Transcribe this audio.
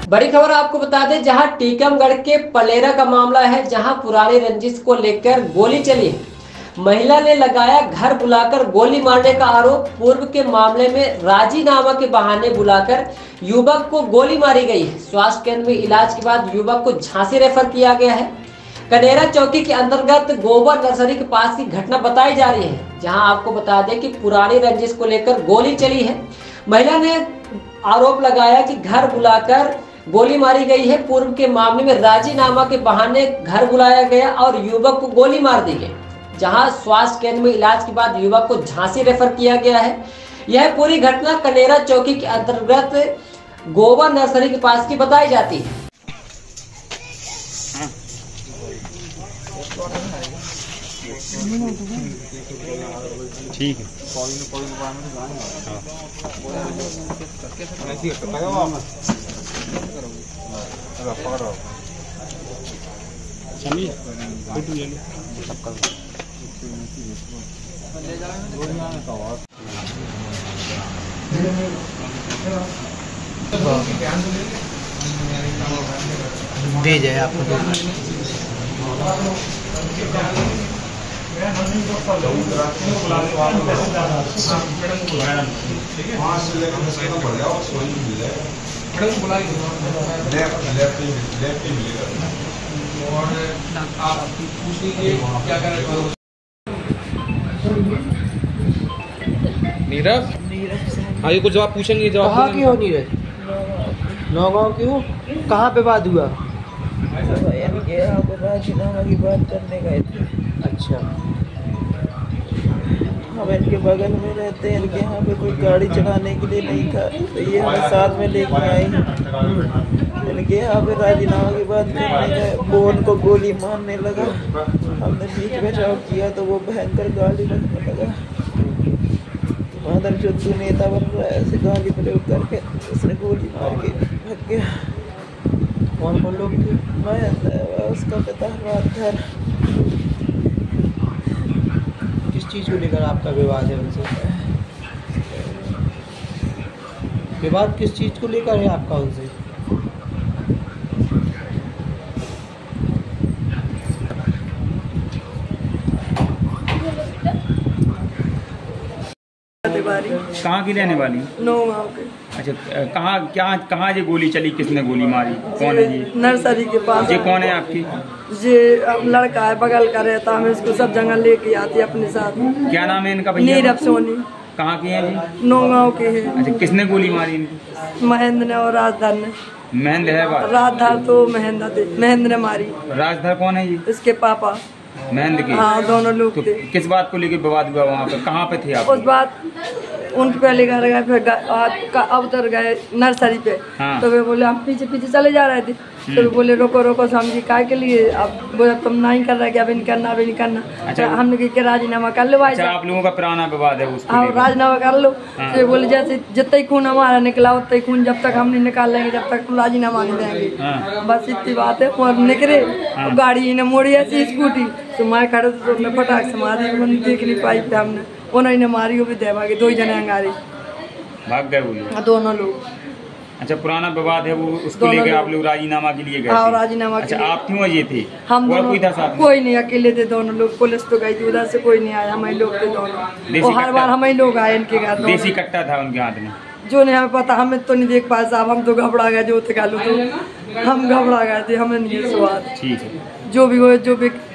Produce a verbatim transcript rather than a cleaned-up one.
बड़ी खबर आपको बता दें, जहां टीकमगढ़ के पलेरा का मामला है, जहां पुरानी रंजिश को लेकर गोली चली है। महिला ने लगाया घर बुलाकर गोली मारने का आरोप। पूर्व के मामले में राजीनामा के बहाने बुलाकर युवक को गोली मारी गई है। स्वास्थ्य केंद्र में इलाज के बाद युवक को झांसी रेफर किया गया है। कनेरा चौकी के अंतर्गत गोबर नर्सरी के पास की घटना बताई जा रही है, जहां आपको बता दें कि पुरानी रंजिश को लेकर गोली चली है। महिला ने आरोप लगाया कि घर बुलाकर गोली मारी गई है। पूर्व के मामले में राजीनामा के बहाने घर बुलाया गया और युवक को गोली मार दी गई, जहां स्वास्थ्य केंद्र में इलाज के बाद युवक को झांसी रेफर किया गया है। यह पूरी घटना कनेरा चौकी के अंतर्गत गोबर नर्सरी के पास की बताई जाती है। ठीक है। दे जाए आपको नीरज आगे कुछ जवाब पूछेंगे। जवाब कहाँ की हो नीरज? नौगांव की हो? कहाँ पे बात हुआ? राजीनामा की बात करने गए थे। अच्छा, हम इनके बगल में रहते हैं, इनके यहाँ पे कोई गाड़ी चलाने के लिए नहीं था, तो ये हमें साथ में लेके आई। इनके यहाँ पे राजीनामा की बात करने गए, वो उनको गोली मारने लगा। हमने बीच बचाव किया तो वो भयंकर गाली रखने लगा। मादर जो तू नेता बन रहा है, ऐसे गाली प्रयोग करके उसने गोली मार के भाग गया। कौन कौन लोग थे? मैं उसका पिता राजधर। किस चीज़ को लेकर आपका विवाद है उनसे? विवाद किस चीज़ को लेकर है आपका उनसे? कहाँ की रहने वाली? नौगांव के। अच्छा, कहाँ क्या कहाँ ये गोली चली? किसने गोली मारी? कौन है ये? नर्सरी के पास। ये कौन है आपकी? ये लड़का है, बगल का रहता है, इसको सब जगह लेके आती है अपने साथ। क्या नाम है इनका भैया? नीरव सोनी। कहाँ की है ये? नौगांव के है। अच्छा, किसने गोली मारी इनकी? महेंद्र ने और राजधर ने। महेंद्र है बात? राजधर तो महेंद्र थे, महेंद्र ने मारी। राजधर कौन है ये? इसके पापा। महेंद्र के? हाँ, दोनों लोग तो थे। किस बात को लेके विवाद हुआ वहाँ पे? कहाँ पे थे आप? उस बात उनके पहले घर गए, फिर अब उधर गए नर्सरी पे। हाँ। तो वे बोले हम पीछे पीछे चले जा रहे थे, तो वे बोले रोको रोको। समझी काय के लिए? अब बोले तुम नहीं कर रहे, अब इन करना अब इन करना। अच्छा। तो हमने कहा राजीनामा कर लो भाई अच्छा, साहब। आप लोगों का पुराना विवाद है उसको हाँ, लेकर? राजीनामा कर लो। हाँ। तो बोले जैसे जितना खून हमारा निकला उतना ही खून जब तक हम नहीं निकाल लेंगे, जब तक हम राजीनामा नहीं देंगे। हाँ। बस इतनी बात है। और निकले, हाँ। गाड़ी ने मोड़ी ऐसी स्कूटी, तो मैं खड़े थे, तो हमने फटाक से मारी, देख नहीं पाई पे हमने। उन्होंने मारी, वो भी देवागे दो ही जने अंगारी भाग गए वो लोग? दोनों लोग। अच्छा, पुराना विवाद है वो, उसको लेकर आप लोग राजीनामा के लिए गए हाँ, थे? राजीनामा के अच्छा, लिए। आप क्यों ये थे? हम और दोनों, कोई था साथ में? कोई नहीं, अकेले थे दोनों लोग। पुलिस तो गई थी, उधर से कोई नहीं आया, हम ही लोग थे दोनों। और हर बार हम ही लोग आए इनके घर। देसी कट्टा था उनके हाथ में? जो नहीं हमें पता, हमें तो नहीं देख पाए साहब, हम तो घबरा गए। जो थे गालू तो हम घबरा गए थे, हमें नहीं स्वाद। ठीक है। जो भी हो, जो भी